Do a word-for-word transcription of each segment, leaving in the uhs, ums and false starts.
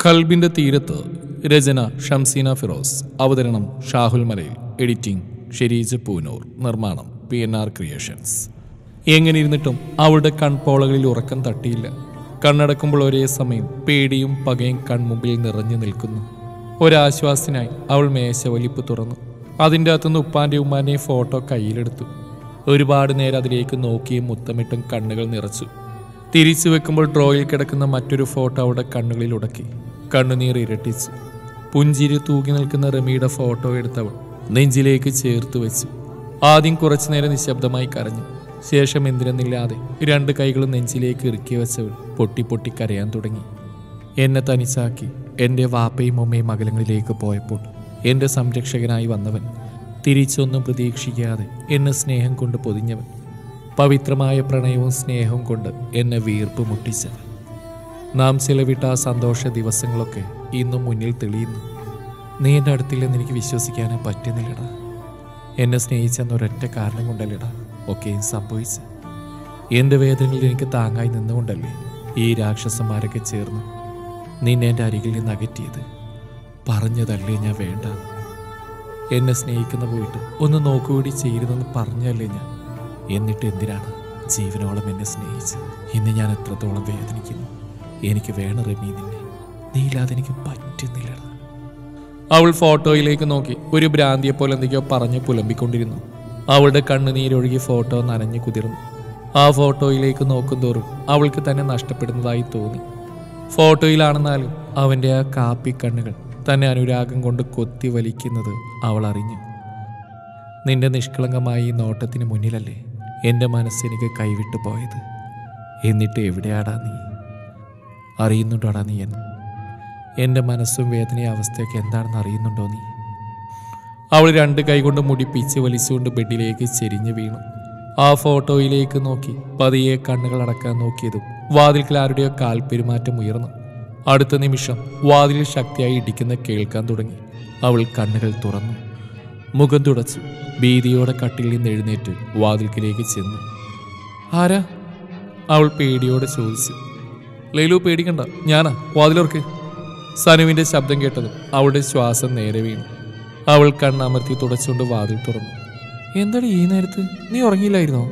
കൽബിന്റെ തീരത്ത്. രചന ഷംസീന ഫിറോസ്. അവതരണം ഷാഹുൽ മലയിൽ. എഡിറ്റിംഗ് ഷെരീജ് പൂനൂർ. നിർമ്മാണം പി എൻ ആർ ക്രിയേഷൻസ്. എങ്ങനെ ഇരുന്നിട്ടും അവളുടെ കൺപോളകളിൽ ഉറക്കം തട്ടിയില്ല. കണ്ണടക്കുമ്പോൾ ഒരേ സമയം പേടിയും പകയും കൺമുമ്പിൽ നിറഞ്ഞു നിൽക്കുന്നു. ഒരാശ്വാസത്തിനായി അവൾ മേശവലിപ്പ് തുറന്നു. അതിൻ്റെ അകത്തുനിന്ന് ഉപ്പാൻ്റെ ഉമ്മാൻ്റെയും ഫോട്ടോ കയ്യിലെടുത്തു. ഒരുപാട് നേരം അതിലേക്ക് നോക്കിയും മുത്തമിട്ടും കണ്ണുകൾ നിറച്ചു. തിരിച്ചു വെക്കുമ്പോൾ ഡ്രോയിൽ കിടക്കുന്ന മറ്റൊരു ഫോട്ടോ അവിടെ കണ്ണുകളിൽ ഉടക്കി. കണ്ണുനീർ ഇരട്ടിച്ചു. പുഞ്ചിരി തൂക്കി നിൽക്കുന്ന റമിയുടെ ഫോട്ടോ എടുത്തവൾ നെഞ്ചിലേക്ക് ചേർത്ത് വെച്ചു. ആദ്യം കുറച്ചു നേരം നിശബ്ദമായി കരഞ്ഞു. ശേഷം എന്തിനെന്നില്ലാതെ രണ്ട് കൈകളും നെഞ്ചിലേക്ക് ഇറുക്കി വെച്ചവൾ പൊട്ടി പൊട്ടി കരയാൻ തുടങ്ങി. എന്നെ തനിച്ചാക്കി എൻ്റെ വാപ്പയും ഉമ്മയും അകലങ്ങളിലേക്ക് പോയപ്പോൾ എൻ്റെ സംരക്ഷകനായി വന്നവൻ, തിരിച്ചൊന്നും പ്രതീക്ഷിക്കാതെ എന്നെ സ്നേഹം കൊണ്ട് പൊതിഞ്ഞവൻ, പവിത്രമായ പ്രണയവും സ്നേഹവും കൊണ്ട് എന്നെ വീർപ്പ് മുട്ടിച്ചവൻ. നാം ചിലവിട്ട ആ സന്തോഷ ദിവസങ്ങളൊക്കെ ഇന്നും മുന്നിൽ തെളിയുന്നു. നീ എൻ്റെ അടുത്തില്ലെന്ന് എനിക്ക് വിശ്വസിക്കാനേ പറ്റുന്നില്ലടാ. എന്നെ സ്നേഹിച്ചെന്ന ഒരൊറ്റ കാരണം കൊണ്ടല്ലടാ ഒക്കെയും സംഭവിച്ച്. എൻ്റെ വേദനയിൽ എനിക്ക് താങ്ങായി നിന്നുകൊണ്ടല്ലേ ഈ രാക്ഷസന്മാരൊക്കെ ചേർന്ന് നിന്നെ എൻ്റെ അരികിൽ നിന്ന് അകറ്റിയത്. പറഞ്ഞതല്ലേ ഞാൻ വേണ്ട. എന്നെ സ്നേഹിക്കുന്ന പോയിട്ട് ഒന്ന് നോക്കുകൂടി ചെയ്യരുതെന്ന് പറഞ്ഞല്ലേ ഞാൻ. എന്നിട്ട് എന്തിനാണ് ജീവനോളം എന്നെ സ്നേഹിച്ചത്? ഇന്ന് ഞാൻ എത്രത്തോളം വേദനിക്കുന്നു. എനിക്ക് വേണം റമി നിന്നെ. നീ ഇല്ലാതെ എനിക്ക് പറ്റുന്നില്ല. അവൾ ഫോട്ടോയിലേക്ക് നോക്കി ഒരു ഭ്രാന്തിയെ പോലെ എന്തൊക്കെയോ പറഞ്ഞ് പുലമ്പിക്കൊണ്ടിരുന്നു. അവളുടെ കണ്ണുനീരൊഴുകി ഫോട്ടോ നനഞ്ഞു കുതിർന്നു. ആ ഫോട്ടോയിലേക്ക് നോക്കുന്തോറും അവൾക്ക് തന്നെ നഷ്ടപ്പെടുന്നതായി തോന്നി. ഫോട്ടോയിലാണെന്നാലും അവൻ്റെ ആ കാപ്പി കണ്ണുകൾ തന്നെ അനുരാഗം കൊണ്ട് കൊത്തി വലിക്കുന്നത് അവൾ അറിഞ്ഞു. നിന്റെ നിഷ്കളങ്കമായ ഈ നോട്ടത്തിന് മുന്നിലല്ലേ എൻ്റെ മനസ്സെനിക്ക് കൈവിട്ടു പോയത്. എന്നിട്ട് എവിടെയാടാ നീ? അറിയുന്നുണ്ടോടാ നീ എന്ന്? എൻ്റെ മനസ്സും വേദനയും അവസ്ഥയൊക്കെ എന്താണെന്ന് അറിയുന്നുണ്ടോ നീ? അവൾ രണ്ട് കൈകൊണ്ട് മുടി പിച്ച് വലിച്ചുകൊണ്ട് ബെഡിലേക്ക് ചെരിഞ്ഞു വീണു. ആ ഫോട്ടോയിലേക്ക് നോക്കി പതിയെ കണ്ണുകൾ അടക്കാൻ നോക്കിയതും വാതിൽക്കൽ ആരുടെയോ കാൽപ്പെരുമാറ്റം ഉയർന്നു. അടുത്ത നിമിഷം വാതിലിൽ ശക്തിയായി ഇടിക്കുന്ന കേൾക്കാൻ തുടങ്ങി. അവൾ കണ്ണുകൾ തുറന്നു, മുഖം തുടച്ചു. ഭീതിയോടെ കട്ടിൽ നിന്ന് എഴുന്നേറ്റ് വാതിൽക്കിലേക്ക് ചെന്നു. ആരാ? അവൾ പേടിയോടെ ചോദിച്ചു. ലൈലു, പേടിക്കണ്ട, ഞാനാ, വാതിലോർക്ക്. സനുവിൻ്റെ ശബ്ദം കേട്ടതും അവളുടെ ശ്വാസം നേരെ വീണു. അവൾ കണ്ണമർത്തി തുടച്ചുകൊണ്ട് വാതിൽ തുറന്നു. എന്താടി ഈ നേരത്ത്? നീ ഉറങ്ങിയില്ലായിരുന്നോ?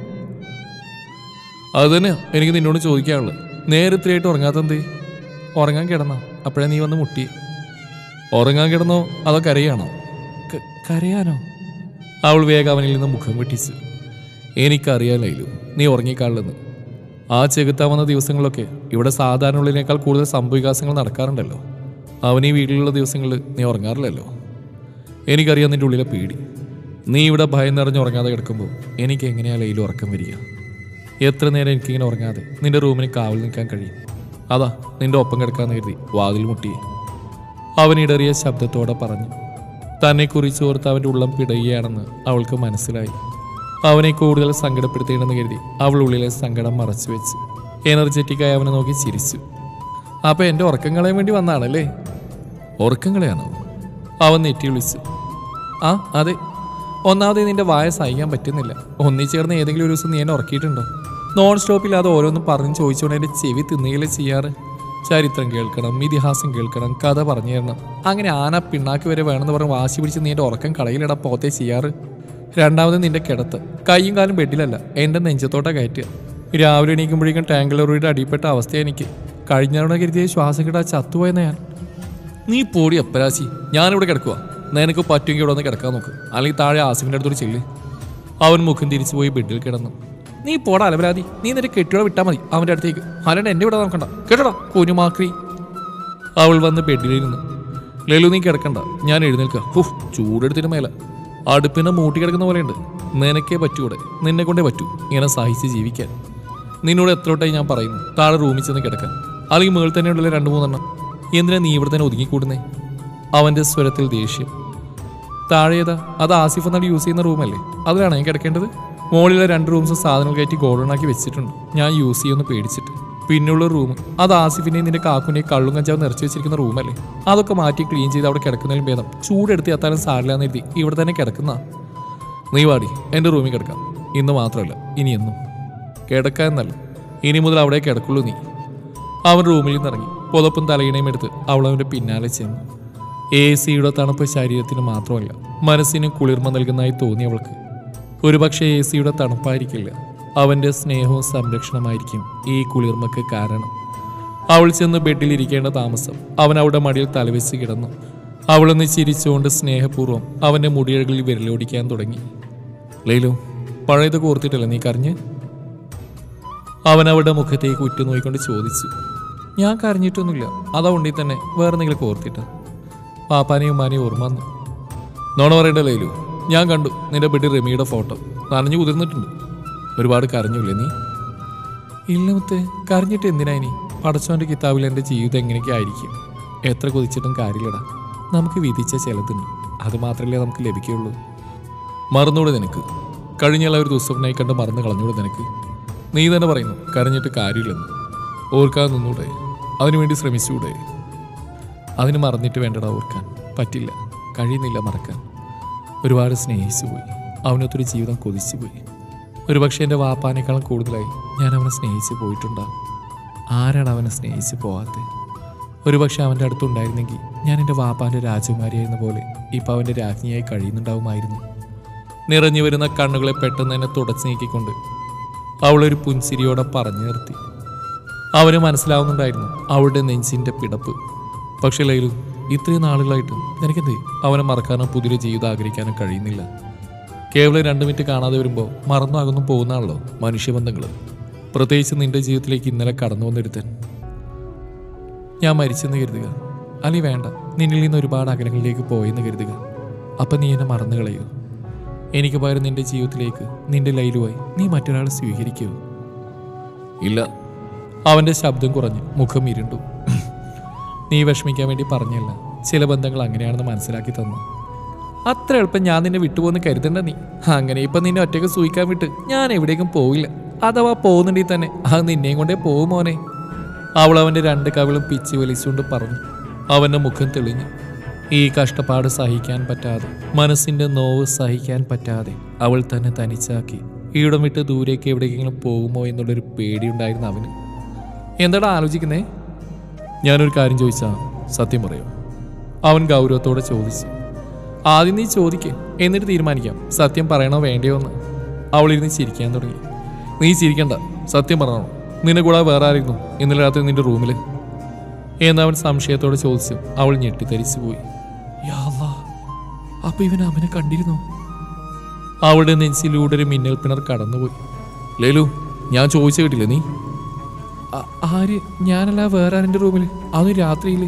അത് തന്നെയാ എനിക്ക് നിന്നോട് ചോദിക്കാനുള്ളത്. നേരത്തിലായിട്ട് ഉറങ്ങാത്തെന്തേ? ഉറങ്ങാൻ കിടന്നോ? അപ്പോഴേ നീ വന്ന് മുട്ടി. ഉറങ്ങാൻ കിടന്നോ അതോ കരയാണോ? കരയാനോ? അവൾ വേഗം അവനിൽ നിന്ന് മുഖം വെട്ടിച്ചു. എനിക്കറിയാം ലൈലു, നീ ഉറങ്ങിക്കാളില്ലെന്ന്. ആ ചെകുത്താൻ ദിവസങ്ങളിലൊക്കെ ഇവിടെ സാധാരണ ഉള്ളതിനേക്കാൾ കൂടുതൽ സംഭവവികാസങ്ങൾ നടക്കാറുണ്ടല്ലോ. അവൻ ഈ വീട്ടിലുള്ള ദിവസങ്ങളിൽ നീ ഉറങ്ങാറില്ലല്ലോ. എനിക്കറിയാം നിൻ്റെ ഉള്ളിലെ പേടി. നീ ഇവിടെ ഭയം നിറഞ്ഞ് ഉറങ്ങാതെ കിടക്കുമ്പോൾ എനിക്ക് എങ്ങനെയാണ് ലൈലു ഉറക്കം വരിക? എത്ര നേരം എനിക്കിങ്ങനെ ഉറങ്ങാതെ നിൻ്റെ റൂമിന് കാവൽ നിൽക്കാൻ കഴിയും? അതാ നിൻ്റെ ഒപ്പം കിടക്കാമെന്ന് കരുതി വാതിൽ മുട്ടിയെ. അവനിടറിയ ശബ്ദത്തോടെ പറഞ്ഞു. തന്നെക്കുറിച്ച് ഓർത്ത് അവൻ്റെ ഉള്ളം പിടയുകയാണെന്ന് അവൾക്ക് മനസ്സിലായി. അവനെ കൂടുതൽ സങ്കടപ്പെടുത്തേണ്ടെന്ന് കരുതി അവൾ ഉള്ളിലെ സങ്കടം മറച്ചു വെച്ച് എനർജറ്റിക്കായി അവനെ നോക്കി ചിരിച്ചു. അപ്പം എൻ്റെ ഉറക്കം കളയാൻ വേണ്ടി വന്നാണല്ലേ? ഉറക്കം കളയാണോ? അവൻ നെറ്റി വിളിച്ചു. ആ അതെ. ഒന്നാമതേ നിൻ്റെ വായ സഹിക്കാൻ പറ്റുന്നില്ല. ഒന്നിച്ചേർന്ന് ഏതെങ്കിലും ഒരു ദിവസം നീ എന്നെ ഉറക്കിയിട്ടുണ്ടോ? നോൺ സ്റ്റോപ്പില്ലാതെ ഓരോന്നും പറഞ്ഞ് ചോദിച്ചുകൊണ്ട് എൻ്റെ ചെവി തിന്നുകയല്ലേ ചെയ്യാറ്. ചരിത്രം കേൾക്കണം, ഇതിഹാസം കേൾക്കണം, കഥ പറഞ്ഞു തരണം, അങ്ങനെ ആന പിണ്ണാക്ക് വരെ വേണമെന്ന് പറഞ്ഞ് വാശി പിടിച്ച് നീ എൻ്റെ ഉറക്കം കളയിലിടാ പോത്തേ ചെയ്യാറ്. രണ്ടാമത് നിൻ്റെ കിടത്ത് കൈയും കാലും ബെഡിലല്ല, എൻ്റെ നെഞ്ചത്തോട്ടാ കയറ്റുക. രാവിലെ എണീക്കുമ്പോഴേക്കും ടാങ്കിലറിയുടെ അടിപ്പെട്ട അവസ്ഥ എനിക്ക്. കഴിഞ്ഞവണ കരുതിയ ശ്വാസം കിട്ടാൻ ചത്തുപോയെന്ന ഞാൻ. നീ പോടി അപ്പരാശി, ഞാനിവിടെ കിടക്കുക. നിനക്ക് പറ്റുമെങ്കിൽ ഇവിടെ ഒന്ന് കിടക്കാൻ നോക്ക്, അല്ലെങ്കിൽ താഴെ ആസിഫിൻ്റെ അടുത്തോട് ചെല്ല്. അവൻ മുഖം തിരിച്ചു പോയി ബെഡിൽ കിടന്നു. നീ പോടാ അലവരാതി, നീ നിന്റെ കെട്ടിയോടെ വിട്ടാൽ മതി അവൻ്റെ അടുത്തേക്ക്, അല്ലാണ്ട് എൻ്റെ ഇവിടെ നോക്കണ്ട കേട്ടോടാ കുഞ്ഞുമാക്രി. അവൾ വന്ന് ബെഡിലിരുന്നു. ലലു, നീ കിടക്കണ്ട, ഞാൻ എഴുന്നേൽക്കുക. ഹുഫ്, ചൂടെടുത്തിട്ട് മേല അടുപ്പിനെ മൂട്ടി കിടക്കുന്ന പോലെയുണ്ട്. നിനക്കേ പറ്റൂടെ, നിന്നെ കൊണ്ടേ പറ്റൂ ഇങ്ങനെ സഹിച്ച് ജീവിക്കാൻ. നിന്നോട് എത്രോട്ടായി ഞാൻ പറയുന്നു താഴെ റൂമിൽ ചെന്ന് കിടക്കാൻ, അല്ലെങ്കിൽ മേളിൽ തന്നെ ഉണ്ടല്ലോ രണ്ട് മൂന്നെണ്ണം. എന്തിനാ നീ ഇവിടെ തന്നെ ഒതുങ്ങിക്കൂടുന്നേ? അവൻ്റെ സ്വരത്തിൽ ദേഷ്യം. താഴേതാ? അത് ആസിഫ് എന്നാണ് യൂസ് ചെയ്യുന്ന റൂമല്ലേ, അതിലാണ് ഞാൻ കിടക്കേണ്ടത്. മുകളിലെ രണ്ട് റൂംസും സാധനങ്ങൾ കയറ്റി ഗോഡൗണാക്കി വെച്ചിട്ടുണ്ട്, ഞാൻ യൂസ് ചെയ്യുമെന്ന് പേടിച്ചിട്ട്. പിന്നുള്ള റൂം അത് ആസിഫിൻ്റെയും നിന്റെ കാക്കുൻ്റെയും കള്ളും കഞ്ചാവും നിറച്ച് വെച്ചിരിക്കുന്ന റൂമല്ലേ, അതൊക്കെ മാറ്റി ക്ലീൻ ചെയ്ത് അവിടെ കിടക്കുന്നതിലും ഭേദം ചൂടെടുത്ത് എത്താനും സാരില്ലാന്ന് എഴുതി ഇവിടെ തന്നെ കിടക്കുന്ന. നീ വാടി, എൻ്റെ റൂമിൽ കിടക്കാം. ഇന്ന് മാത്രമല്ല ഇനി എന്നും കിടക്കാൻ എന്നല്ല, ഇനി മുതൽ അവിടെ കിടക്കുള്ളൂ നീ. അവൻ റൂമിൽ നിന്ന് ഇറങ്ങി. പുതപ്പും തലയിണയും എടുത്ത് അവൾ അവൻ്റെ പിന്നാലെ ചെന്നു. എ സിയുടെ തണുപ്പ് ശരീരത്തിന് മാത്രമല്ല മനസ്സിന് കുളിർമ നൽകുന്നതായി തോന്നി അവൾക്ക്. ഒരുപക്ഷെ എ സിയുടെ തണുപ്പായിരിക്കില്ല, അവൻ്റെ സ്നേഹവും സംരക്ഷണമായിരിക്കും ഈ കുളിർമക്ക് കാരണം. അവൾ ചെന്ന് ബെഡിലിരിക്കേണ്ട താമസം. അവൻ അവളുടെ മടിയിൽ തലവെച്ച് കിടന്നു. അവളൊന്ന് ചിരിച്ചുകൊണ്ട് സ്നേഹപൂർവ്വം അവൻ്റെ മുടിയഴകളിൽ വിരലോടിക്കാൻ തുടങ്ങി. ലൈലു, പഴയതൊക്കെ ഓർത്തിട്ടല്ലേ നീ കരഞ്ഞ്? അവൻ അവളുടെ മുഖത്തേക്ക് ഉറ്റുനോക്കിക്കൊണ്ട് ചോദിച്ചു. ഞാൻ കരഞ്ഞിട്ടൊന്നുമില്ല, അതുകൊണ്ടിൽ തന്നെ വേറെ എന്തെങ്കിലും ഓർത്തിട്ട. പാപ്പാനെയും ഉമ്മാനെയും ഓർമ്മ വന്നു. നോണ പറയണ്ട ലൈലു, ഞാൻ കണ്ടു നിന്റെ ബെഡിൽ റെമിയുടെ ഫോട്ടോ. നനഞ്ഞു കുതിർന്നിട്ടുണ്ട്. ഒരുപാട് കരഞ്ഞില്ലേ നീ? ഇല്ല മുത്തേ, കരഞ്ഞിട്ട് എന്തിനാ ഇനി? പടച്ചോൻ്റെ കിതാബിൽ എൻ്റെ ജീവിതം എങ്ങനെയൊക്കെ ആയിരിക്കും. എത്ര കൊതിച്ചിട്ടും കാര്യമില്ലടാ. നമുക്ക് വിധിച്ച ചിലതുണ്ട്, അത് മാത്രമല്ലേ നമുക്ക് ലഭിക്കുകയുള്ളൂ. മറന്നൂടെ നിനക്ക്? കഴിഞ്ഞുള്ള ഒരു ദുസ്വപ്നമായി കണ്ട് മറന്നു കളഞ്ഞൂടെ നിനക്ക്? നീ തന്നെ പറയുന്നു കരഞ്ഞിട്ട് കാര്യമില്ലെന്ന്. ഓർക്കാതെ നിന്നൂടെ? അതിനുവേണ്ടി ശ്രമിച്ചുകൂടെ? അതിന് മറന്നിട്ട് വേണ്ടടാ ഓർക്കാൻ. പറ്റില്ല, കഴിയുന്നില്ല മറക്കാൻ. ഒരുപാട് സ്നേഹിച്ചു പോയി, അവനൊത്തൊരു ജീവിതം കൊതിച്ചു പോയി. ഒരുപക്ഷെ എൻ്റെ വാപ്പാനേക്കാളും കൂടുതലായി ഞാൻ അവനെ സ്നേഹിച്ച് പോയിട്ടുണ്ടാകും. ആരാണ് അവനെ സ്നേഹിച്ച് പോവാത്തത്? ഒരുപക്ഷെ അവൻ്റെ അടുത്തുണ്ടായിരുന്നെങ്കിൽ ഞാൻ എൻ്റെ വാപ്പാൻ്റെ രാജകുമാരിയായിരുന്ന പോലെ ഇപ്പം അവൻ്റെ രാജ്ഞിയായി കഴിയുന്നുണ്ടാവുമായിരുന്നു. നിറഞ്ഞു വരുന്ന കണ്ണുകളെ പെട്ടെന്ന് തന്നെ തുടച്ചു നീക്കിക്കൊണ്ട് അവളൊരു പുൻസിരിയോടെ പറഞ്ഞു നിർത്തി. അവന് മനസ്സിലാവുന്നുണ്ടായിരുന്നു അവളുടെ നെഞ്ചിൻ്റെ പിടപ്പ്. പക്ഷെ ലൈലു, ഇത്രയും നാളുകളായിട്ടും നിനക്കെന്തേ അവനെ മറക്കാനോ പുതിയൊരു ജീവിതം ആഗ്രഹിക്കാനോ കഴിയുന്നില്ല? കേവലം രണ്ട് മിനിറ്റ് കാണാതെ വരുമ്പോൾ മറന്നാകുന്നു പോകുന്നതാണല്ലോ മനുഷ്യബന്ധങ്ങൾ. പ്രത്യേകിച്ച് നിന്റെ ജീവിതത്തിലേക്ക് ഇന്നലെ കടന്നു വന്നിരുത്തൻ. ഞാൻ മരിച്ചെന്ന് കരുതുക, അല്ലെ വേണ്ട, നിന്നിൽ നിന്ന് ഒരുപാട് അകലങ്ങളിലേക്ക് പോയെന്ന് കരുതുക. അപ്പം നീ എന്നെ മറന്നു കളയോ? എനിക്ക് പകരം നിന്റെ ജീവിതത്തിലേക്ക് നിന്റെ ലൈലുവായി നീ മറ്റൊരാളെ സ്വീകരിക്കുമോ? ഇല്ല. അവൻ്റെ ശബ്ദം കുറഞ്ഞ് മുഖം ഇരുണ്ടു. നീ വിഷമിക്കാൻ വേണ്ടി പറഞ്ഞല്ല, ചില ബന്ധങ്ങൾ അങ്ങനെയാണെന്ന് മനസ്സിലാക്കി തന്നു. അത്ര എളുപ്പം ഞാൻ നിന്നെ വിട്ടുപോകുന്ന കരുതണ്ട നീ. അങ്ങനെ ഇപ്പം നിന്നെ ഒറ്റയ്ക്ക് സൂഹിക്കാൻ വിട്ട് ഞാൻ എവിടേക്കും പോവില്ല. അഥവാ പോകുന്നുണ്ടെങ്കിൽ തന്നെ അത് നിന്നെയും കൊണ്ടേ പോകും മോനെ. അവൾ അവൻ്റെ രണ്ട് കവിളും പിച്ച് വലിച്ചുകൊണ്ട് പറഞ്ഞു. അവൻ്റെ മുഖം തെളിഞ്ഞു. ഈ കഷ്ടപ്പാട് സഹിക്കാൻ പറ്റാതെ, മനസ്സിൻ്റെ നോവ് സഹിക്കാൻ പറ്റാതെ അവൾ തന്നെ തനിച്ചാക്കി ഈടം വിട്ട് ദൂരേക്ക് എവിടേക്കെങ്കിലും പോകുമോ എന്നുള്ളൊരു പേടിയുണ്ടായിരുന്നു അവന്. എന്താടാ ആലോചിക്കുന്നേ? ഞാനൊരു കാര്യം ചോദിച്ചാൽ സത്യം പറയോ? അവൻ ഗൗരവത്തോടെ ചോദിച്ചു. ആദ്യം നീ ചോദിക്കേ, എന്നിട്ട് തീരുമാനിക്കാം സത്യം പറയണോ വേണ്ടയോ എന്ന്. അവളിരുന്ന് ചിരിക്കാൻ തുടങ്ങി. നീ ചിരിക്കണ്ട, സത്യം പറഞ്ഞോ. നിന്നെ കൂടാതെ വേറെ ആയിരുന്നു ഇന്നലെ രാത്രി നിന്റെ റൂമിൽ? എന്നവൻ സംശയത്തോടെ ചോദിച്ചു. അവൾ ഞെട്ടിത്തരിച്ചു പോയി. അപ്പൊ ഇവൻ അവനെ കണ്ടിരുന്നോ? അവളുടെ നെഞ്ചിലൂടെ ഒരു മിന്നൽ പിണർ കടന്നുപോയി. ലേലു, ഞാൻ ചോദിച്ചു കേട്ടില്ലേ നീ? ആര്? ഞാനല്ല, വേറെ ആരെൻ്റെ റൂമിൽ, അതും രാത്രിയിൽ.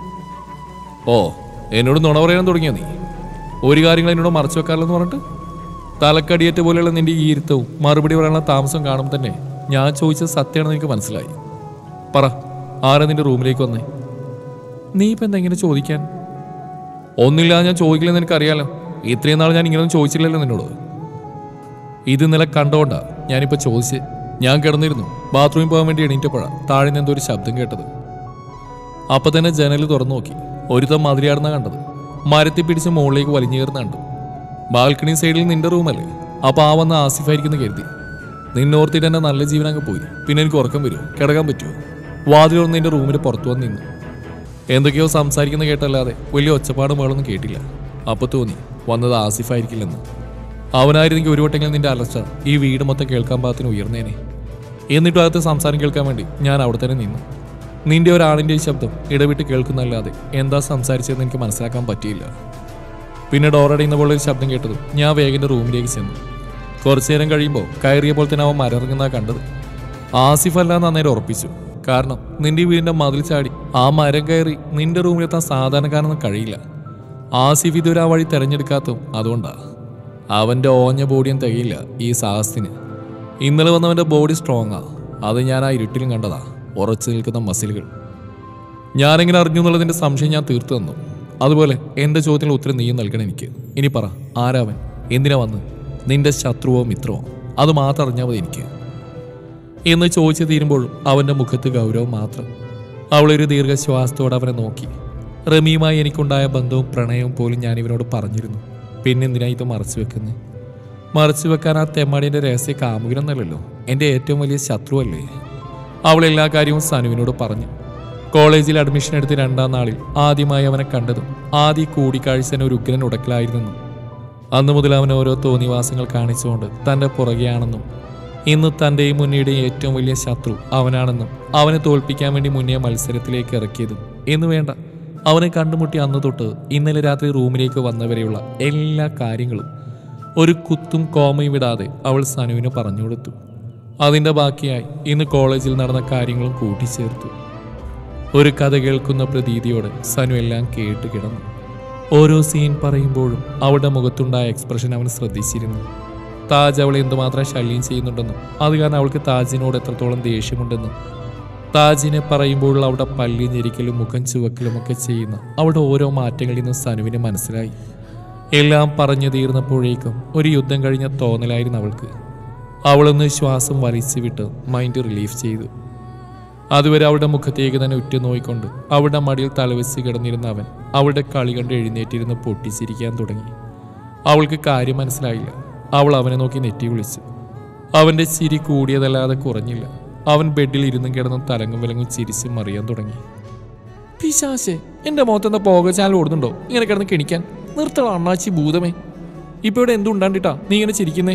ഓ, എന്നോട് നുണ പറയാൻ തുടങ്ങിയ നീ? ഒരു കാര്യങ്ങൾ എന്നോട് മറച്ചു വെക്കാറില്ലെന്ന് പറഞ്ഞിട്ട്? തലക്കടിയേറ്റ പോലെയുള്ള നിന്റെ ഈ ഇരുത്തവും മറുപടി പറയാനുള്ള താമസം കാണുമ്പോൾ തന്നെ ഞാൻ ചോദിച്ചത് സത്യമാണെന്ന് എനിക്ക് മനസ്സിലായി. പറ, ആരാ നിന്റെ റൂമിലേക്ക് വന്നേ? നീ ഇപ്പം എന്താ ഇങ്ങനെ ചോദിക്കാൻ? ഒന്നില്ലാതെ ഞാൻ ചോദിക്കില്ലെന്ന് എനിക്കറിയാലോ. ഇത്രയും നാൾ ഞാൻ ഇങ്ങനെയൊന്നും ചോദിച്ചില്ലല്ലോ നിന്നോട്. ഇത് ഇന്നലെ കണ്ടോണ്ടാ ഞാനിപ്പോൾ ചോദിച്ച്. ഞാൻ കിടന്നിരുന്നു, ബാത്റൂമിൽ പോകാൻ വേണ്ടി എണീറ്റപ്പോഴാണ് താഴെ നിന്ന് എന്തോ ഒരു ശബ്ദം കേട്ടത്. അപ്പം തന്നെ ജനൽ തുറന്നു നോക്കി. ഒരുത്തം മതിരിയാടുന്ന കണ്ടത്. മരത്തിൽ പിടിച്ച് മുകളിലേക്ക് വലിഞ്ഞു കയറുന്ന കണ്ടു. ബാൽക്കണി സൈഡിൽ നിന്റെ റൂമല്ലേ? അപ്പോൾ ആ വന്ന ആസിഫായിരിക്കുന്നു കരുതി. നിന്നോർത്തിട്ട് എൻ്റെ നല്ല ജീവനങ്ങ് പോയി. പിന്നെ എനിക്ക് ഉറക്കം വരുമോ? കിടക്കാൻ പറ്റുമോ? വാതിലൊന്ന് നിന്റെ റൂമിൽ പുറത്തു വന്ന് നിന്നു. എന്തൊക്കെയോ സംസാരിക്കുന്ന കേട്ടല്ലാതെ വലിയ ഒച്ചപ്പാടും വേളൊന്നും കേട്ടില്ല. അപ്പോൾ തോന്നി വന്നത് ആസിഫായിരിക്കില്ലെന്ന്. അവനായിരുന്നെങ്കിൽ ഒരു വട്ടെങ്കിലും നിന്റെ അലർച്ച ഈ വീട് മൊത്തം കേൾക്കാൻ പാകത്തിന് ഉയർന്നേനെ. എന്നിട്ടും അകത്ത് സംസാരം കേൾക്കാൻ വേണ്ടി ഞാൻ അവിടെ തന്നെ നിന്നു. നിന്റെ ഒരാളിൻ്റെ ഈ ശബ്ദം ഇടവിട്ട് കേൾക്കുന്നല്ലാതെ എന്താ സംസാരിച്ചതെന്ന് എനിക്ക് മനസ്സിലാക്കാൻ പറ്റിയില്ല. പിന്നെ ഡോറടയുന്ന പോലെ ഒരു ശബ്ദം കേട്ടതും ഞാൻ വേഗം റൂമിലേക്ക് ചെന്നു. കുറച്ചു നേരം കഴിയുമ്പോൾ കയറിയപ്പോൾ തന്നെ അവൻ മരറിങ്ങുന്ന കണ്ടത്. ആസിഫ് അല്ലാന്ന് അന്നേരം ഉറപ്പിച്ചു. കാരണം നിന്റെ വീടിൻ്റെ മതിൽ ചാടി ആ മരം കയറി നിന്റെ റൂമിലെത്താൻ സാധാരണക്കാരനൊന്നും കഴിയില്ല. ആസിഫ് ഇതുവരെ ആ വഴി തിരഞ്ഞെടുക്കാത്തതും അതുകൊണ്ടാണ്. അവൻ്റെ ഓഞ്ഞ ബോഡിയും തികയില്ല ഈ സാഹസത്തിന്. ഇന്നലെ വന്നവൻ്റെ ബോഡി സ്ട്രോങ്ങാ. അത് ഞാൻ ആ ഇരുട്ടിലും കണ്ടതാ, ഉറച്ചു നിൽക്കുന്ന മസിലുകൾ. ഞാനെങ്ങനെ അറിഞ്ഞു എന്നുള്ളതിൻ്റെ സംശയം ഞാൻ തീർത്തു തന്നു. അതുപോലെ എൻ്റെ ചോദ്യത്തിന് ഉത്തരം നീയും നൽകണം എനിക്ക്. ഇനി പറ, ആരാവൻ? എന്തിനാ വന്ന്? നിന്റെ ശത്രുവോ മിത്രമോ? അത് മാത്രം അറിഞ്ഞാൽ മതി എനിക്ക് എന്ന് ചോദിച്ചു തീരുമ്പോൾ അവൻ്റെ മുഖത്ത് ഗൗരവം മാത്രം. അവളൊരു ദീർഘശ്വാസത്തോടെ അവനെ നോക്കി. റമിയുമായി എനിക്കുണ്ടായ ബന്ധവും പ്രണയവും പോലും ഞാൻ ഇവനോട് പറഞ്ഞിരുന്നു. പിന്നെന്തിനാ ഇത് മറച്ചു വെക്കുന്നത്? മറച്ചു വെക്കാൻ ആ തെമ്മാടിൻ്റെ രഹസ്യ കാമുകനൊന്നല്ലല്ലോ, എൻ്റെ ഏറ്റവും വലിയ ശത്രുവല്ലേ. അവൾ എല്ലാ കാര്യവും സനുവിനോട് പറഞ്ഞു. കോളേജിൽ അഡ്മിഷൻ എടുത്ത് രണ്ടാം നാളിൽ ആദ്യമായി അവനെ കണ്ടതും ആദ്യ കൂടിക്കാഴ്ച ഒരു ഉഗ്രൻ ഉടക്കലായിരുന്നെന്നും അന്നു മുതൽ അവൻ ഓരോ തോന്നിവാസങ്ങൾ കാണിച്ചുകൊണ്ട് തൻ്റെ പുറകെയാണെന്നും ഇന്ന് തൻ്റെയും മുന്നേയുടെയും ഏറ്റവും വലിയ ശത്രു അവനാണെന്നും അവനെ തോൽപ്പിക്കാൻ വേണ്ടി മുന്നേ മത്സരത്തിലേക്ക് ഇറക്കിയതും എന്ന് വേണ്ട അവനെ കണ്ടുമുട്ടി അന്ന് തൊട്ട് ഇന്നലെ രാത്രി റൂമിലേക്ക് വന്നവരെയുള്ള എല്ലാ കാര്യങ്ങളും ഒരു കുത്തും കോമയും വിടാതെ അവൾ സനുവിന് പറഞ്ഞു കൊടുത്തു. അതിൻ്റെ ബാക്കിയായി ഇന്ന് കോളേജിൽ നടന്ന കാര്യങ്ങളും കൂട്ടിച്ചേർത്തു. ഒരു കഥ കേൾക്കുന്ന പ്രതീതിയോടെ സനു എല്ലാം കേട്ട് കിടന്നു. ഓരോ സീൻ പറയുമ്പോഴും അവളുടെ മുഖത്തുണ്ടായ എക്സ്പ്രഷൻ അവൻ ശ്രദ്ധിച്ചിരുന്നു. താജ് അവളെ എന്തുമാത്രം ശല്യം ചെയ്യുന്നുണ്ടെന്നും അത് കാരണം അവൾക്ക് താജിനോട് എത്രത്തോളം ദേഷ്യമുണ്ടെന്നും താജിനെ പറയുമ്പോഴുള്ള അവളുടെ പല്ലി ഞെരിക്കലും മുഖം ചുവക്കലും ഒക്കെ ചെയ്യുന്ന അവളുടെ ഓരോ മാറ്റങ്ങളിൽ നിന്നും സനുവിന് മനസ്സിലായി. എല്ലാം പറഞ്ഞു തീർന്നപ്പോഴേക്കും ഒരു യുദ്ധം കഴിഞ്ഞ തോന്നലായിരുന്നു അവൾക്ക്. അവളൊന്ന് ശ്വാസം വലിച്ചു വിട്ട് മൈൻഡ് റിലീഫ് ചെയ്തു. അതുവരെ അവളുടെ മുഖത്തേക്ക് തന്നെ ഉറ്റുനോയിക്കൊണ്ട് അവളുടെ മടിയിൽ തലവെച്ച് കിടന്നിരുന്ന അവൻ അവളുടെ കളി കണ്ട് എഴുന്നേറ്റിരുന്ന് പൊട്ടിച്ചിരിക്കാൻ തുടങ്ങി. അവൾക്ക് കാര്യം മനസ്സിലായില്ല. അവൾ അവനെ നോക്കി നെറ്റി വിളിച്ചു. അവൻ്റെ ചിരി കൂടിയതല്ലാതെ കുറഞ്ഞില്ല. അവൻ ബെഡിൽ ഇരുന്നും കിടന്നും തലങ്ങും വിലങ്ങും ചിരിച്ച് മറിയാൻ തുടങ്ങി. പിശാശേ, എൻ്റെ മുഖത്തെന്താ പോകച്ചാൽ ഓടുന്നുണ്ടോ ഇങ്ങനെ കിടന്ന് കിണിക്കാൻ? നിർത്തണം അണ്ണാച്ചി ഭൂതമേ. ഇപ്പൊ ഇവിടെ എന്തുണ്ടാണ്ടിട്ടാ നീ ഇങ്ങനെ ചിരിക്കുന്നേ?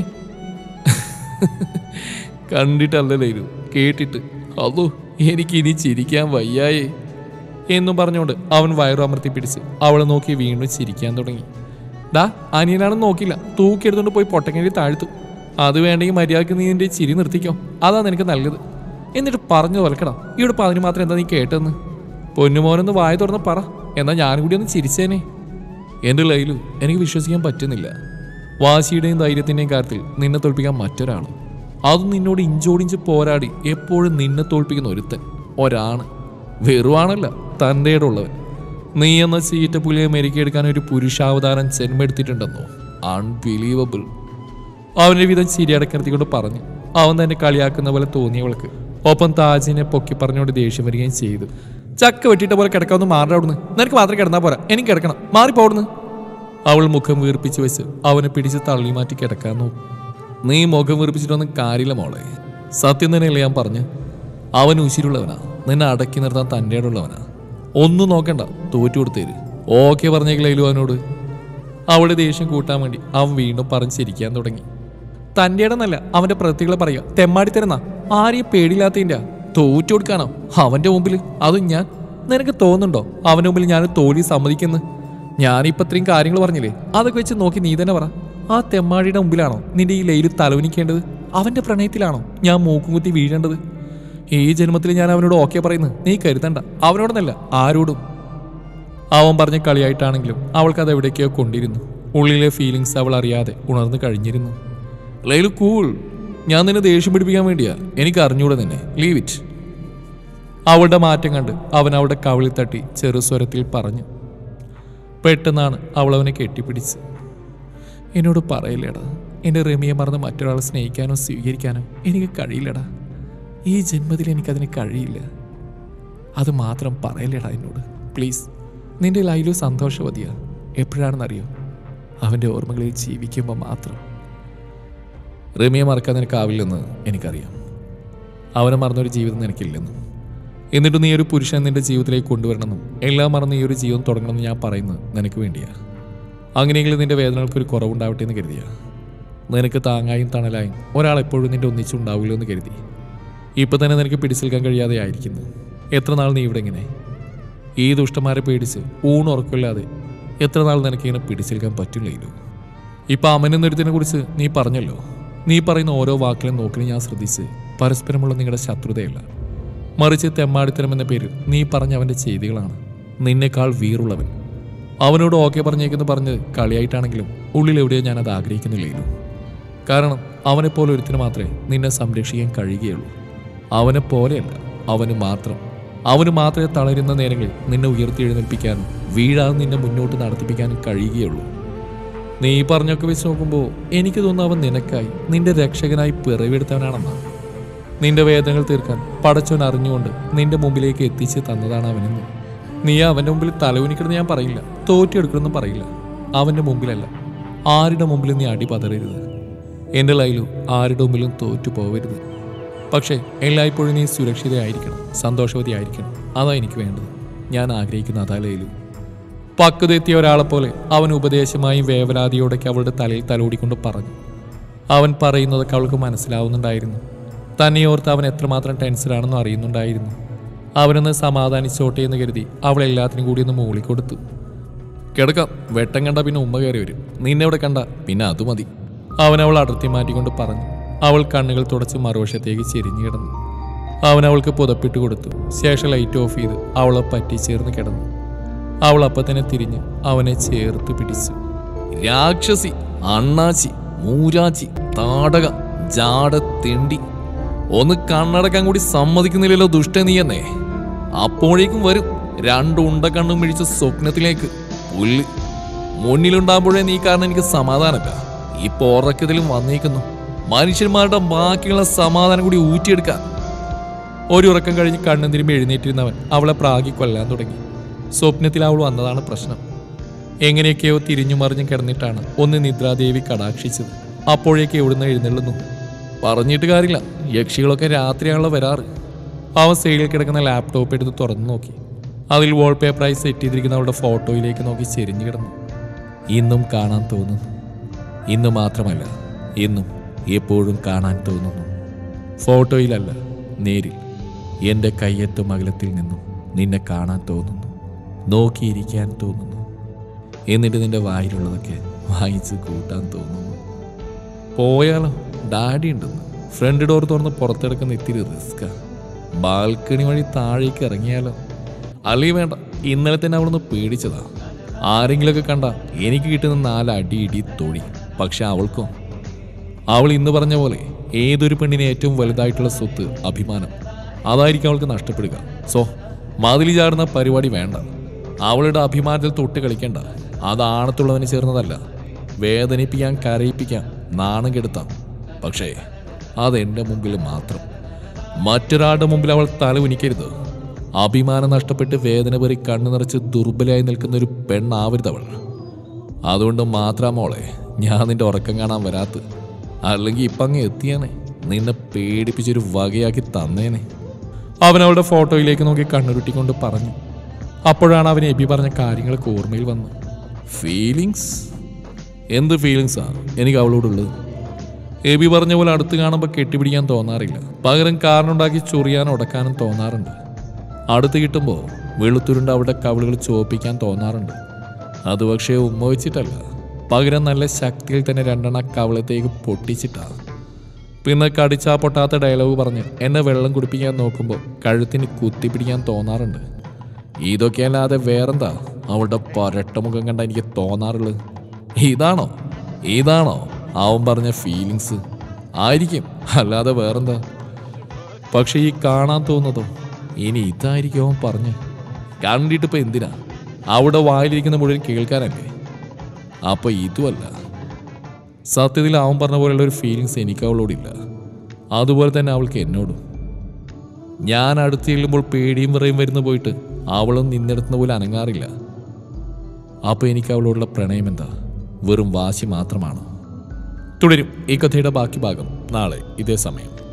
കണ്ടിട്ടല്ലല്ലോ ഇത്, കേട്ടിട്ട്. അതോ എനിക്ക് ഇനി ചിരിക്കാൻ വയ്യായേ എന്നും പറഞ്ഞുകൊണ്ട് അവൻ വയറു അമർത്തി പിടിച്ച് അവളെ നോക്കി വീണ്ടും ചിരിക്കാൻ തുടങ്ങി. ഡാ, അനിയനാണെന്ന് നോക്കില്ല, തൂക്കിയെടുത്തോണ്ട് പോയി പൊട്ടക്കണ്ടി താഴ്ത്തു. അത് വേണ്ടെങ്കിൽ മര്യാദക്ക് നീ നിന്റെ ചിരി നിർത്തിക്കോ, അതാണ് എനിക്ക് നല്ലത്. എന്നിട്ട് പറഞ്ഞു തുറക്കടാ, ഇവിടെ ഇപ്പം അതിന് മാത്രം എന്താ നീ കേട്ടെന്ന്? പൊന്നുമോനൊന്ന് വായ തുറന്ന് പറ, എന്നാൽ ഞാനും കൂടി ഒന്ന് ചിരിച്ചേനെ. എൻ്റെ ലൈലു, എനിക്ക് വിശ്വസിക്കാൻ പറ്റുന്നില്ല. വാശിയുടെയും ധൈര്യത്തിൻ്റെയും കാര്യത്തിൽ നിന്നെ തോൽപ്പിക്കാൻ മറ്റൊരാണ്. അതും നിന്നോട് ഇഞ്ചോടിഞ്ച് പോരാടി എപ്പോഴും നിന്നെ തോൽപ്പിക്കുന്ന ഒരുത്തൻ, ഒരാണ്. വെറുവാണല്ല, തൻ്റെ ഇടമുള്ളവൻ. നീ എന്ന ചീറ്റ പുലിയെ മെരുക്കിയെടുക്കാൻ ഒരു പുരുഷാവതാരം ജന്മെടുത്തിട്ടുണ്ടെന്നോ? അൺബിലീവബിൾ. അവൻ്റെ വിധം ചിരി അടക്കിടത്തിക്കൊണ്ട് പറഞ്ഞു. അവൻ തന്നെ കളിയാക്കുന്ന പോലെ തോന്നിയവൾക്ക് ഒപ്പം താജിനെ പൊക്കി പറഞ്ഞുകൊണ്ട് ദേഷ്യം വരികയും ചെയ്തു. ചക്ക വെട്ടിയിട്ട പോലെ കിടക്കാവുന്ന മാറി അവിടുന്ന്. നിനക്ക് മാത്രം കിടന്നാൽ പോരാ, എനിക്ക് കിടക്കണം, മാറിപ്പോടുന്ന്. അവൾ മുഖം വീർപ്പിച്ച് വെച്ച് അവനെ പിടിച്ച് തള്ളി മാറ്റി കിടക്കാൻ നോക്കും. നീ മുഖം വീർപ്പിച്ചിട്ടൊന്നും കാര്യമില്ല മോളെ, സത്യം തന്നെയല്ലേ ഞാൻ പറഞ്ഞു. അവൻ ഉശിരുള്ളവനാ, നിന്നെ അടക്കി നിർത്താൻ തൻ്റെ ഇടമുള്ളവനാ. ഒന്നും നോക്കണ്ട, തോറ്റു കൊടുത്തേര്. ഓക്കെ പറഞ്ഞേക്കില്ലു അവനോട്. അവളുടെ ദേഷ്യം കൂട്ടാൻ വേണ്ടി അവൻ വീണ്ടും പറഞ്ഞ് ചിരിക്കാൻ തുടങ്ങി. തൻ്റെ ഇടന്നല്ല, അവൻ്റെ പ്രവൃത്തികളെ പറയുക. തെമ്മാടി തരുന്ന ആരെയും പേടിയില്ലാത്തതിൻ്റെ തോറ്റു കൊടുക്കാനോ അവൻ്റെ മുമ്പിൽ? അതും ഞാൻ. നിനക്ക് തോന്നുന്നുണ്ടോ അവൻ്റെ മുമ്പിൽ ഞാൻ തോൽവി സമ്മതിക്കുന്നു? ഞാനിപ്പോൾ ഇത്രയും കാര്യങ്ങൾ പറഞ്ഞില്ലേ, അതൊക്കെ വെച്ച് നോക്കി നീ തന്നെ പറ. ആ തെമ്മാടിയുടെ മുമ്പിലാണോ നിന്റെ ഈ ലൈല് തലവനിക്കേണ്ടത്? അവൻ്റെ പ്രണയത്തിലാണോ ഞാൻ മൂക്കും കുത്തി വീഴേണ്ടത്? ഈ ജന്മത്തിൽ ഞാൻ അവനോട് ഓക്കെ പറയുന്നു, നീ കരുതണ്ട. അവനോടൊന്നല്ല, ആരോടും. അവൻ പറഞ്ഞ കളിയായിട്ടാണെങ്കിലും അവൾക്കത് എവിടേക്കോ കൊണ്ടിരുന്നു. ഉള്ളിലെ ഫീലിങ്സ് അവൾ അറിയാതെ ഉണർന്നു കഴിഞ്ഞിരുന്നു. ലൈലു കൂൾ, ഞാൻ നിന്നെ ദേഷ്യം പിടിപ്പിക്കാൻ വേണ്ടിയാ, എനിക്ക് അറിഞ്ഞൂടെ നിന്നെ. Leave it. അവളുടെ മാറ്റം കണ്ട് അവൻ അവളുടെ കവിളിൽ തട്ടി ചെറുസ്വരത്തിൽ പറഞ്ഞു. പെട്ടെന്നാണ് അവൾ അവനെ കെട്ടിപ്പിടിച്ച്. എന്നോട് പറയില്ലടാ, എൻ്റെ റമിയെ മറന്ന് മറ്റൊരാളെ സ്നേഹിക്കാനോ സ്വീകരിക്കാനോ എനിക്ക് കഴിയില്ലടാ. ഈ ജന്മത്തിൽ എനിക്കതിന് കഴിയില്ല. അത് മാത്രം പറയില്ലടാ എന്നോട്, പ്ലീസ്. നിന്റെ ലൈലു സന്തോഷവതിയാ. എപ്പോഴാണെന്നറിയോ? അവൻ്റെ ഓർമ്മകളിൽ ജീവിക്കുമ്പോൾ മാത്രം. റമിയെ മറക്കാൻ നിനക്കാവില്ലെന്ന് എനിക്കറിയാം. അവനെ മറന്നൊരു ജീവിതം നിനക്കില്ലെന്നും. എന്നിട്ട് നീ ഒരു പുരുഷൻ നിന്റെ ജീവിതത്തിലേക്ക് കൊണ്ടുവരണമെന്നും എല്ലാം മറന്ന് ഈ ഒരു ജീവിതം തുടങ്ങണമെന്ന് ഞാൻ പറയുന്നത് നിനക്ക് വേണ്ടിയാണ്. അങ്ങനെയെങ്കിലും നിന്റെ വേദനകൾക്കൊരു കുറവുണ്ടാവട്ടെ എന്ന് കരുതിയാ. നിനക്ക് താങ്ങായും തണലായും ഒരാളെപ്പോഴും നിന്റെ ഒന്നിച്ചുണ്ടാവില്ലോ എന്ന് കരുതി. ഇപ്പം തന്നെ നിനക്ക് പിടിച്ചെടുക്കാൻ കഴിയാതെ ആയിരിക്കുന്നു. എത്ര നാൾ നീ ഇവിടെ ഇങ്ങനെ ഈ ദുഷ്ടന്മാരെ പേടിച്ച് ഊണുറക്കില്ലാതെ എത്ര നാൾ നിനക്കിങ്ങനെ പിടിച്ചെടുക്കാൻ പറ്റില്ലല്ലോ? ഇപ്പം അമനെന്നൊരുത്തിനെ കുറിച്ച് നീ പറഞ്ഞല്ലോ. നീ പറയുന്ന ഓരോ വാക്കിലും നോക്കിലും ഞാൻ ശ്രദ്ധിച്ച് പരസ്പരമുള്ള നിങ്ങളുടെ ശത്രുതയല്ല, മറിച്ച് തെമ്മാടിത്തരം എന്ന പേരിൽ നീ പറഞ്ഞ അവൻ്റെ ചെയ്തികളാണ്. നിന്നേക്കാൾ വീറുള്ളവൻ. അവനോട് ഓക്കെ പറഞ്ഞേക്കെന്ന് പറഞ്ഞത് കളിയായിട്ടാണെങ്കിലും ഉള്ളിൽ എവിടെയോ ഞാനത് ആഗ്രഹിക്കുന്നില്ലല്ലോ. കാരണം അവനെപ്പോലെ ഒരുത്തിന് മാത്രമേ നിന്നെ സംരക്ഷിക്കാൻ കഴിയുകയുള്ളൂ. അവനെ പോലെയല്ല, അവന് മാത്രം. അവന് മാത്രമേ തളരുന്ന നേരങ്ങളിൽ നിന്നെ ഉയർത്തി എഴുന്നേൽപ്പിക്കാനും വീഴാതെ നിന്നെ മുന്നോട്ട് നടത്തിപ്പിക്കാനും കഴിയുകയുള്ളൂ. നീ പറഞ്ഞൊക്കെ വെച്ച് നോക്കുമ്പോൾ എനിക്ക് തോന്നുന്നു അവൻ നിനക്കായി, നിന്റെ രക്ഷകനായി പിറവിയെടുത്തവനാണെന്നാണ്. നിന്റെ വേദനകൾ തീർക്കാൻ പടച്ചോൻ അറിഞ്ഞുകൊണ്ട് നിന്റെ മുമ്പിലേക്ക് എത്തിച്ച് തന്നതാണ് അവനെന്ന്. നീ അവൻ്റെ മുമ്പിൽ തലകുനിക്കണമെന്ന് ഞാൻ പറയില്ല, തോറ്റിയെടുക്കണമെന്നും പറയില്ല. അവൻ്റെ മുമ്പിലല്ല, ആരുടെ മുമ്പിലും നീ അടി പതറരുത്. എൻ്റെ ലൈലു ആരുടെ മുമ്പിലും തോറ്റു പോവരുത്. പക്ഷേ എല്ലായ്പ്പോഴും നീ സുരക്ഷിതയായിരിക്കണം, സന്തോഷവതിയായിരിക്കണം. അതാ എനിക്ക് വേണ്ടത്. ഞാൻ ആഗ്രഹിക്കുന്ന അതാ ലൈലു. പക്വതെത്തിയ ഒരാളെപ്പോലെ അവൻ ഉപദേശമായും വേവലാതിയോടൊക്കെ അവളുടെ തലയിൽ തലോടിക്കൊണ്ട് പറഞ്ഞു. അവൻ പറയുന്നതൊക്കെ അവൾക്ക് മനസ്സിലാവുന്നുണ്ടായിരുന്നു. തന്നെ ഓർത്ത് അവൻ എത്രമാത്രം ടെൻഷനാണെന്ന് അറിയുന്നുണ്ടായിരുന്നു. അവനൊന്ന് സമാധാനിച്ചോട്ടെ എന്ന് കരുതി അവൾ എല്ലാത്തിനും കൂടി ഒന്ന് മൂളിക്കൊടുത്തു. കിടക്കാം, വെട്ടം കണ്ട പിന്നെ ഉമ്മ കയറി വരും. നിന്നെ ഇവിടെ കണ്ട പിന്നെ അത് മതി. അവൻ അവൾ അടർത്തി മാറ്റിക്കൊണ്ട് പറഞ്ഞു. അവൾ കണ്ണുകൾ തുടച്ച് മറുവശത്തേക്ക് ചെരിഞ്ഞു കിടന്നു. അവൻ അവൾക്ക് പുതപ്പിട്ട് കൊടുത്തു. ശേഷം ലൈറ്റ് ഓഫ് ചെയ്ത് അവളെ പറ്റി ചേർന്ന് കിടന്നു. അവൾ അപ്പം തന്നെ തിരിഞ്ഞ് അവനെ ചേർത്ത് പിടിച്ചു. രാക്ഷസി, അണ്ണാച്ചി, മൂരാച്ചി, താടക, ജാട, തെണ്ടി, ഒന്ന് കണ്ണടക്കാൻ കൂടി സമ്മതിക്കുന്നില്ലല്ലോ ദുഷ്ട നീ എന്നേ. അപ്പോഴേക്കും വരും രണ്ട് ഉണ്ട കണ്ണും മിഴിച്ച സ്വപ്നത്തിലേക്ക്. പുല്ല് മുന്നിലുണ്ടാകുമ്പോഴേ നീ കാരണം എനിക്ക് സമാധാനമില്ല. ഇപ്പൊ ഉറക്കത്തിലും വന്നേക്കുന്നു മനുഷ്യന്മാരുടെ ബാക്കിയുള്ള സമാധാനം കൂടി ഊറ്റിയെടുക്കാൻ. ഒരു ഉറക്കം കഴിഞ്ഞ് കണ്ണും തിരുമ്പി എഴുന്നേറ്റിരുന്നവൻ അവളെ പ്രാഗി കൊല്ലാൻ തുടങ്ങി. സ്വപ്നത്തിൽ അവൾ വന്നതാണ് പ്രശ്നം. എങ്ങനെയൊക്കെയോ തിരിഞ്ഞു മറിഞ്ഞു കിടന്നിട്ടാണ് ഒന്ന് നിദ്രാദേവി കടാക്ഷിച്ചത്. അപ്പോഴേക്ക് എവിടുന്ന് എഴുന്നള്ളുന്നു. പറഞ്ഞിട്ട് കാര്യമില്ല, യക്ഷികളൊക്കെ രാത്രിയാണല്ലോ വരാറ്. അവൻ സൈഡിൽ കിടക്കുന്ന ലാപ്ടോപ്പ് എടുത്ത് തുറന്നു നോക്കി. അതിൽ വാൾപേപ്പറായി സെറ്റ് ചെയ്തിരിക്കുന്ന അവളുടെ ഫോട്ടോയിലേക്ക് നോക്കി ചെരിഞ്ഞു കിടന്നു. ഇന്നും കാണാൻ തോന്നുന്നു. ഇന്ന് മാത്രമല്ല, ഇന്നും എപ്പോഴും കാണാൻ തോന്നുന്നു. ഫോട്ടോയിലല്ല, നേരിൽ എൻ്റെ കയ്യെത്തും അകലത്തിൽ നിന്നും നിന്നെ കാണാൻ തോന്നുന്നു, നോക്കിയിരിക്കാൻ തോന്നുന്നു. എന്നിട്ട് നിന്റെ വായിലുള്ളതൊക്കെ വായിച്ച് കൂട്ടാൻ തോന്നുന്നു. പോയാലോ, ഡാഡി ഉണ്ടെന്ന്. ഫ്രണ്ട് ഡോർ തുറന്ന് പുറത്തെടുക്കുന്ന ഇത്തിരി റിസ്ക്കാ. ബാൽക്കണി വഴി താഴേക്ക് ഇറങ്ങിയാലോ? അല്ലെങ്കിൽ വേണ്ട, ഇന്നലെ തന്നെ അവളൊന്ന് പേടിച്ചതാ. ആരെങ്കിലുമൊക്കെ കണ്ട എനിക്ക് കിട്ടുന്ന നാല് അടി ഇടി തൊഴി. പക്ഷെ അവൾക്കോ? അവൾ ഇന്ന് പറഞ്ഞ പോലെ ഏതൊരു പെണ്ണിന് ഏറ്റവും വലുതായിട്ടുള്ള സ്വത്ത് അഭിമാനം. അതായിരിക്കും അവൾക്ക് നഷ്ടപ്പെടുക. സോ മതിലി ചാടുന്ന പരിപാടി വേണ്ട. അവളുടെ അഭിമാനത്തിൽ തൊട്ട് കളിക്കേണ്ട. അത് ആണത്തുള്ളവന് ചേർന്നതല്ല. വേദനിപ്പിക്കാൻ, കരയിപ്പിക്കാൻ, നാണം കെടുത്താം. പക്ഷേ അതെൻ്റെ മുമ്പിൽ മാത്രം. മറ്റൊരാളുടെ മുമ്പിൽ അവൾ തല ഉനിക്കരുത്. അഭിമാനം നഷ്ടപ്പെട്ട് വേദന പേറി കണ്ണു നിറച്ച് ദുർബലയായി നിൽക്കുന്ന ഒരു പെണ്ണാവരുതവൾ. അതുകൊണ്ട് മാത്രം മോളെ ഞാൻ നിന്റെ ഉറക്കം കാണാൻ വരാത്ത. അല്ലെങ്കിൽ ഇപ്പം അങ്ങ് എത്തിയാനെ, നിന്നെ പേടിപ്പിച്ചൊരു വകയാക്കി തന്നേനെ. അവൻ അവളുടെ ഫോട്ടോയിലേക്ക് നോക്കി കണ്ണുരുട്ടിക്കൊണ്ട് പറഞ്ഞു. അപ്പോഴാണ് അവൻ എബി പറഞ്ഞ കാര്യങ്ങളൊക്കെ ഓർമ്മയിൽ വന്നു. ഫീലിങ്സ്? എന്ത് ഫീലിങ്സാ എനിക്ക് അവളോടുള്ളത്? എബി പറഞ്ഞ പോലെ അടുത്ത് കാണുമ്പോൾ കെട്ടിപ്പിടിക്കാൻ തോന്നാറില്ല. പകരം കാരണമുണ്ടാക്കി ചൊറിയാനും ഉടക്കാനും തോന്നാറുണ്ട്. അടുത്ത് കിട്ടുമ്പോൾ വെളുത്തുരുണ്ട് അവളുടെ കവിളുകൾ ചോപ്പിക്കാൻ തോന്നാറുണ്ട്. അത് പക്ഷേ ഉമ്മ വെച്ചിട്ടല്ല, പകരം നല്ല ശക്തിയിൽ തന്നെ രണ്ടെണ്ണ കവിളത്തേക്ക് പൊട്ടിച്ചിട്ടാ. പിന്നെ കടിച്ചാ പൊട്ടാത്ത ഡയലോഗ് പറഞ്ഞ് എന്നെ വെള്ളം കുടിപ്പിക്കാൻ നോക്കുമ്പോൾ കഴുത്തിന് കുത്തിപ്പിടിക്കാൻ തോന്നാറുണ്ട്. ഇതൊക്കെ അല്ലാതെ വേറെന്താ അവളുടെ പരട്ടമുഖം കണ്ട എനിക്ക് തോന്നാറുള്ളത്? ഇതാണോ ഇതാണോ അവൻ പറഞ്ഞ ഫീലിങ്സ്? ആയിരിക്കും, അല്ലാതെ വേറെന്താ? പക്ഷെ ഈ കാണാൻ തോന്നുന്നതോ ഇനി ഇതായിരിക്കും അവൻ പറഞ്ഞ്. കണ്ടിട്ടിപ്പോൾ എന്തിനാ? അവിടെ വായിലിരിക്കുന്ന മുഴുവൻ കേൾക്കാനല്ലേ? അപ്പോൾ ഇതുമല്ല. സത്യത്തിൽ അവൻ പറഞ്ഞ പോലെയുള്ള ഒരു ഫീലിങ്സ് എനിക്ക് അവളോടില്ല. അതുപോലെ തന്നെ അവൾക്ക് എന്നോടും. ഞാൻ അടുത്ത് ചെല്ലുമ്പോൾ പേടിയും വിറയും വരുന്നു പോയിട്ട് അവളും നിന്നെടുത്തുന്ന പോലെ അനങ്ങാറില്ല. അപ്പോൾ എനിക്ക് അവളോടുള്ള പ്രണയം എന്താ? വെറും വാശി മാത്രമാണ്. തുടരും ഈ കഥയുടെ ബാക്കി ഭാഗം നാളെ ഇതേ സമയം.